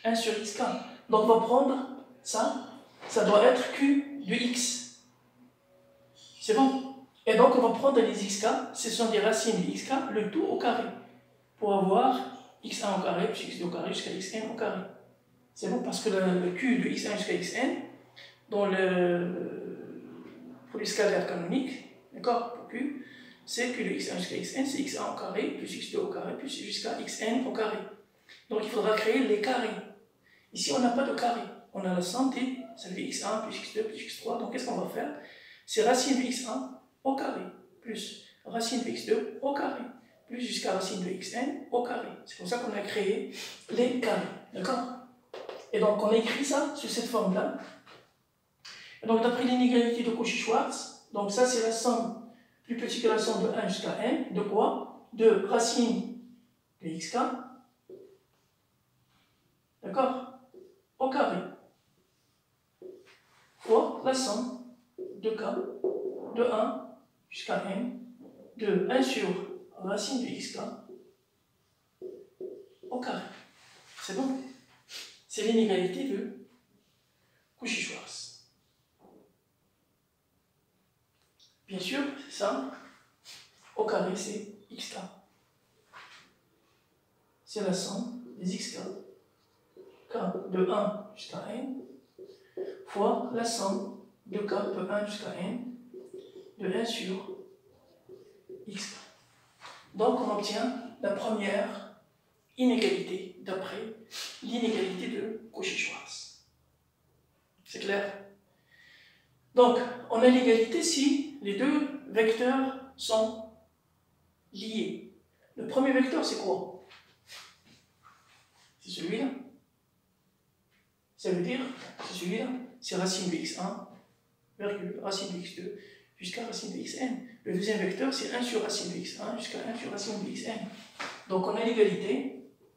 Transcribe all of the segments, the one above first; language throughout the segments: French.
1 sur xk. Donc on va prendre ça, ça doit être q de x. C'est bon? Et donc on va prendre les xk, ce sont des racines de xk, le tout au carré, pour avoir x1 au carré plus x2 au carré jusqu'à xn au carré. C'est bon parce que le q de x1 jusqu'à xn, dans pour les scalaires canoniques, d'accord, pour q, c'est q de x1 jusqu'à xn, c'est x1 au carré plus x2 au carré plus jusqu'à xn au carré. Donc il faudra créer les carrés. Ici on n'a pas de carré, on a la somme des, ça fait x1 plus x2 plus x3, donc qu'est-ce qu'on va faire? C'est racine de x1 au carré plus racine de x2 au carré plus jusqu'à racine de xn au carré. C'est pour ça qu'on a créé les carrés, d'accord? Et donc on a écrit ça sous cette forme-là. Et donc d'après l'inégalité de Cauchy-Schwarz, donc ça c'est la somme plus petite que la somme de 1 jusqu'à n, de quoi? De racine de xk, d'accord? Au carré, fois la somme de k, de 1 jusqu'à n, de 1 sur racine de xk au carré. C'est bon? C'est l'inégalité de Cauchy-Schwarz. Bien sûr, c'est ça. Au carré, c'est xk. C'est la somme des xk, k de 1 jusqu'à n, fois la somme de k de 1 jusqu'à n, de 1 sur xk. Donc on obtient la première inégalité d'après l'inégalité de Cauchy-Schwarz. C'est clair? Donc, on a l'égalité si les deux vecteurs sont liés. Le premier vecteur, c'est quoi? C'est celui-là. Ça veut dire, c'est celui-là. C'est racine de x1, virgule, racine de x2, jusqu'à racine de xn. Le deuxième vecteur, c'est 1 sur racine de x1 jusqu'à 1 sur racine de xn. Donc, on a l'égalité.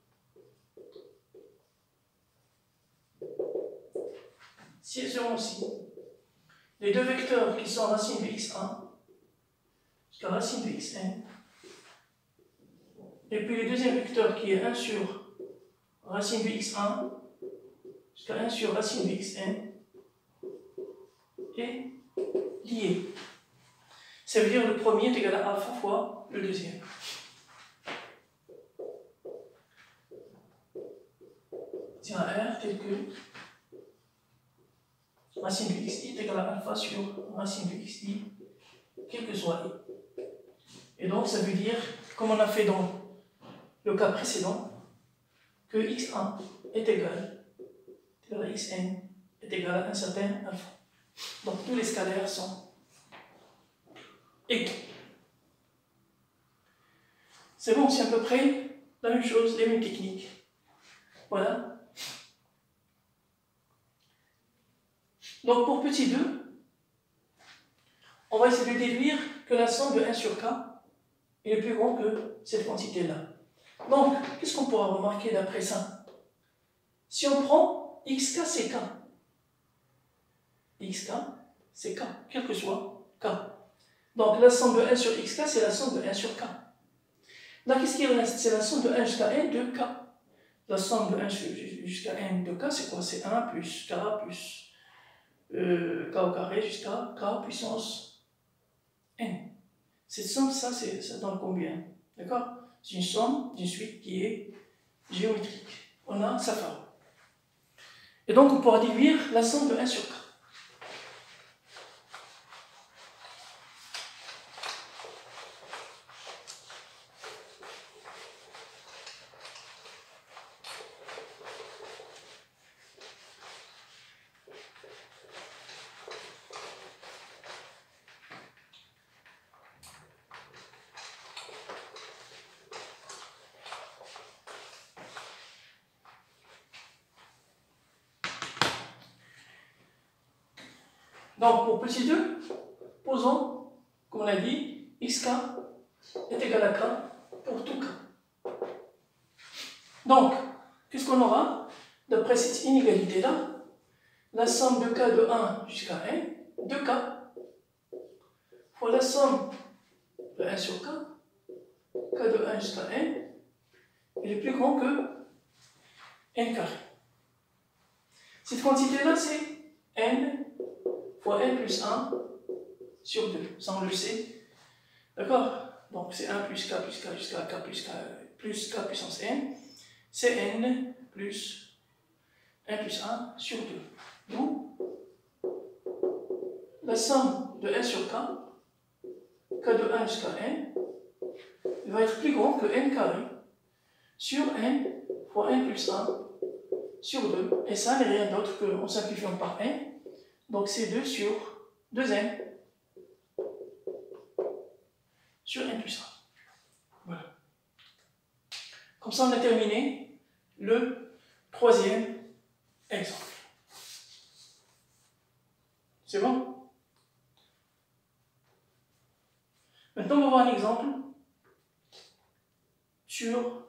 Si elles seront aussi les deux vecteurs qui sont racine de x1 jusqu'à racine de xn, et puis le deuxième vecteur qui est 1 sur racine de x1 jusqu'à 1 sur racine de xn est lié. Ça veut dire le premier est égal à alpha fois le deuxième. C'est un R tel que racine de xi est égal à alpha sur racine de xi, quel que soit i. Et donc ça veut dire, comme on a fait dans le cas précédent, que x1 est égal à xn est égal à un certain alpha. Donc tous les scalaires sont égaux. C'est bon, c'est à peu près la même chose, les mêmes techniques. Voilà. Donc pour petit 2, on va essayer de déduire que la somme de 1 sur k est plus grande que cette quantité-là. Donc, qu'est-ce qu'on pourra remarquer d'après ça? Si on prend xk, c'est k. Xk, c'est k, quel que soit k. Donc la somme de 1 sur xk, c'est la somme de 1 sur k. Là, qu'est-ce qui reste? C'est la somme de 1 jusqu'à n de k. La somme de 1 jusqu'à n de k, c'est quoi? C'est 1 plus k plus k au carré jusqu'à k puissance n. Cette somme, ça donne combien? D'accord? C'est une somme d'une suite qui est géométrique. On a sa forme. Et donc, on pourra déduire la somme de 1 sur k. Donc, pour petit 2, posons, comme on a dit, xk est égal à k pour tout k. Donc, qu'est-ce qu'on aura? D'après cette inégalité-là, la somme de k de 1 jusqu'à n, de k, fois la somme de 1 sur k de 1 jusqu'à n, est plus grand que n carré. Cette quantité-là, c'est n fois n plus 1 sur 2. Ça, on le sait. D'accord? Donc, c'est 1 plus k jusqu'à k plus k puissance n. C'est n plus 1 plus 1 sur 2. D'où la somme de n sur k, k de 1 jusqu'à n, va être plus grand que n carré sur n fois n plus 1 sur 2. Et ça n'est rien d'autre qu'en simplifiant par n. Donc, c'est 2 sur 2n sur n plus 1. Voilà. Comme ça, on a terminé le troisième exemple. C'est bon? Maintenant, on va voir un exemple sur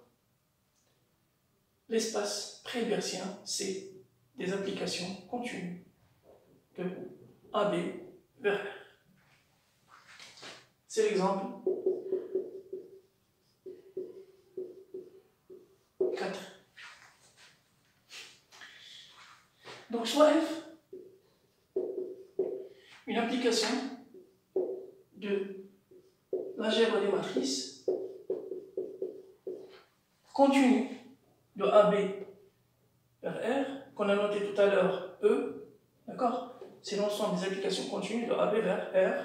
l'espace pré-hilbertien C des applications continues de AB vers R. C'est l'exemple 4. Donc, soit F, une application de l'algèbre des matrices continue de AB vers R, qu'on a noté tout à l'heure E, d'accord? C'est l'ensemble des applications continues de AB vers R.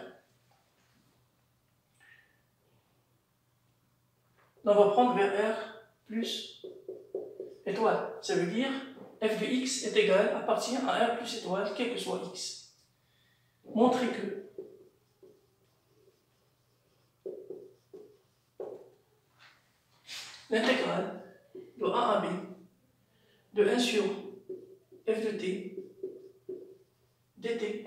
On va prendre vers R plus étoile. Ça veut dire f de x est égal à partir à R plus étoile, quel que soit x. Montrer que l'intégrale de A à B de 1 sur f de t dt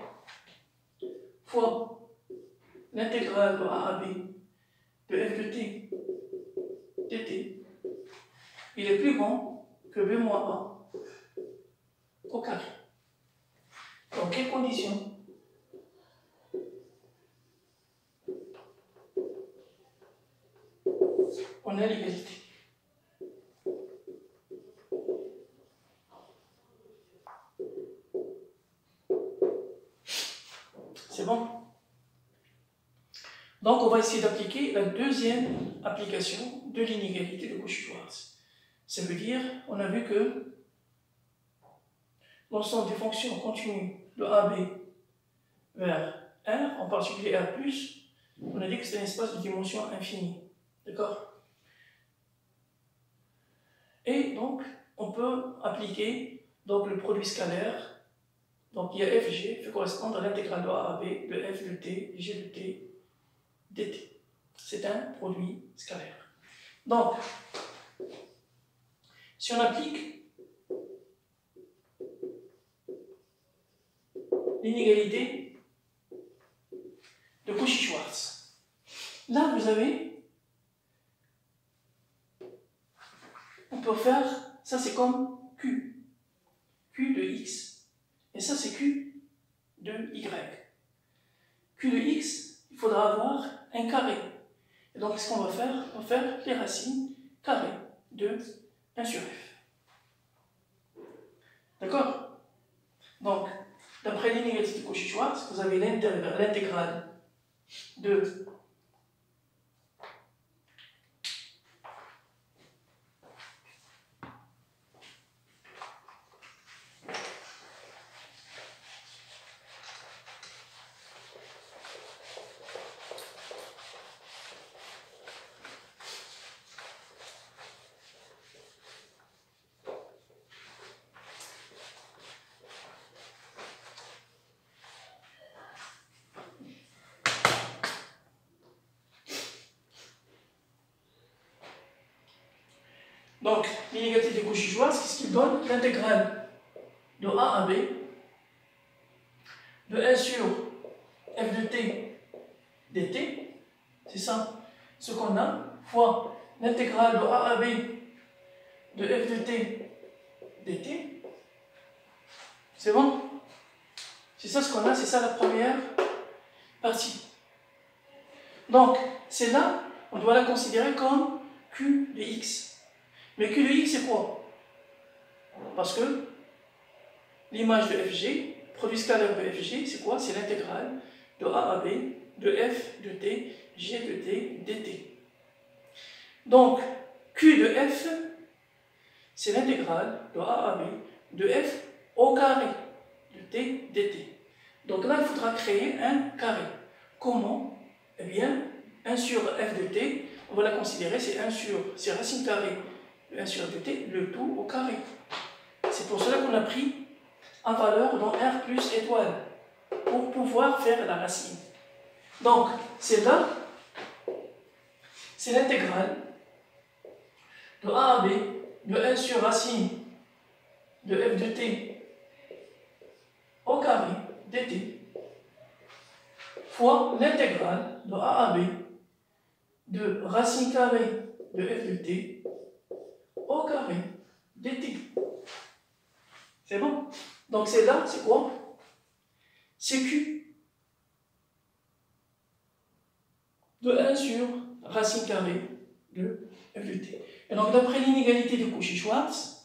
fois l'intégrale de A à B de f de t dt, il est plus grand que b moins a au carré. Dans quelles conditions? On a l'égalité. C'est bon? Donc, on va essayer d'appliquer la deuxième application de l'inégalité de Cauchy-Schwarz. Ça veut dire, on a vu que l'ensemble des fonctions continues de AB vers R, en particulier R+, on a dit que c'est un espace de dimension infinie. D'accord? Et donc, on peut appliquer donc, le produit scalaire. Donc, il y a FG fait correspondre à l'intégrale de A à B de F de T, G de T, dt. C'est un produit scalaire. Donc, si on applique l'inégalité de Cauchy-Schwarz, là, vous avez, on peut faire, ça c'est comme Q, Q de X, et ça c'est Q de Y. Q de X, il faudra avoir un carré. Et donc, ce qu'on va faire, on va faire les racines carrées de 1 sur F. D'accord? Donc, d'après l'inégalité de Cauchy-Schwarz, vous avez l'intégrale de donc, l'inégalité de Cauchy-Schwarz, qu'est-ce qu'il donne? L'intégrale de A à B de 1 sur f de t dt, c'est ça ce qu'on a, fois l'intégrale de A à B de f de t dt. C'est bon? C'est ça ce qu'on a, c'est ça la première partie. Donc, c'est là, on doit la considérer comme Q de x. Mais Q de x, c'est quoi? Parce que l'image de FG, produit scalaire de FG, c'est quoi? C'est l'intégrale de A à B, de F de T, G de T, dt. Donc, Q de F, c'est l'intégrale de A à B, de F au carré, de T dt. Donc là, il faudra créer un carré. Comment? Eh bien, 1 sur F de T, on va la considérer, c'est racine carrée de 1 sur F de T, le tout au carré. C'est pour cela qu'on a pris en valeur dans R plus étoile, pour pouvoir faire la racine. Donc, c'est là, c'est l'intégrale de A à B, de 1 sur racine de F de T au carré dt, fois l'intégrale de A à B, de racine carrée de F de T au carré dt. C'est bon? Donc c'est là, c'est quoi? C'est Q de 1 sur racine carrée de F de T. Et donc d'après l'inégalité de Cauchy-Schwarz,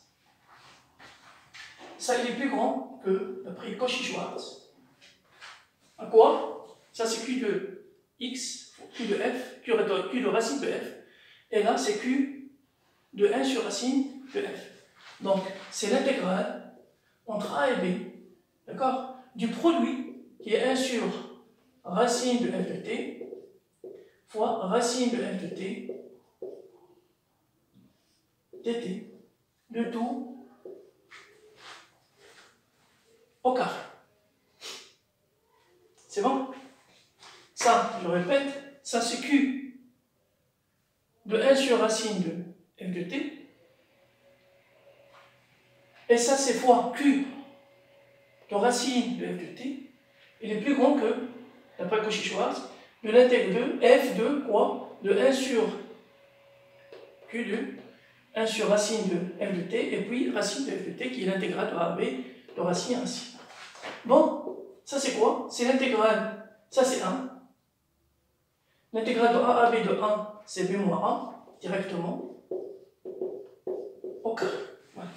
ça il est plus grand que d'après Cauchy-Schwarz. À quoi? Ça c'est Q de X, Q de F, Q de racine de F. Et là c'est Q de 1 sur racine de F. Donc c'est l'intégrale entre A et B, d'accord, du produit qui est 1 sur racine de F de T fois racine de F de T dt, le tout au carré. C'est bon? Ça, je répète, ça c'est Q de 1 sur racine de F de T. Et ça c'est fois Q de racine de F de T. Il est plus grand que, d'après Cauchy-Schwarz, de l'intégral de F de quoi? De 1 sur Q de 1 sur racine de F de T, et puis racine de F de T qui est l'intégrale de A à B de racine ainsi. Bon, ça c'est quoi? C'est l'intégrale, ça c'est 1. L'intégrale de A à B de 1, c'est B moins 1, directement, au carré. Voilà.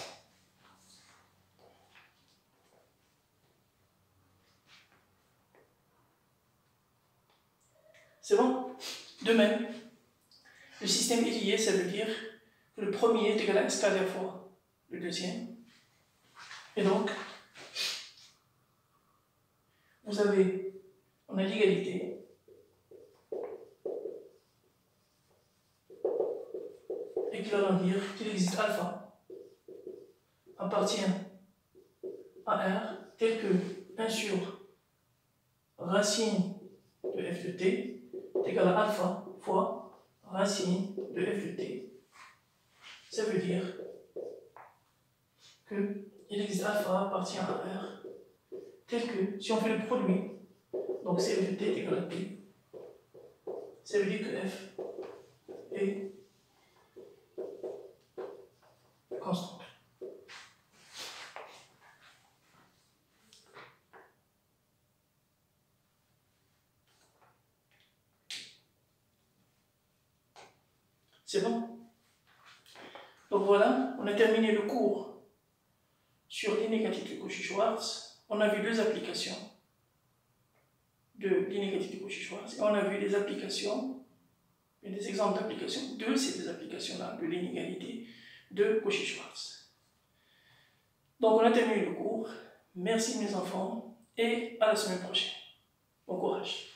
C'est bon? De même, le système est lié, ça veut dire que le premier est égal à 1 scalaire fois le deuxième. Et donc, vous avez, on a l'égalité. Équivalent dire qu'il existe alpha appartient à R tel que 1 sur racine de F de T est égal à alpha fois racine de F de T. Ça veut dire que il existe alpha appartient à R tel que, si on fait le produit, donc c'est F de T est égal à T, ça veut dire que F est constante. C'est bon? Donc voilà, on a terminé le cours sur l'inégalité de Cauchy-Schwarz. On a vu deux applications de l'inégalité de Cauchy-Schwarz et on a vu des applications, et des exemples d'applications de ces applications-là de l'inégalité de Cauchy-Schwarz. Donc on a terminé le cours. Merci mes enfants et à la semaine prochaine. Bon courage.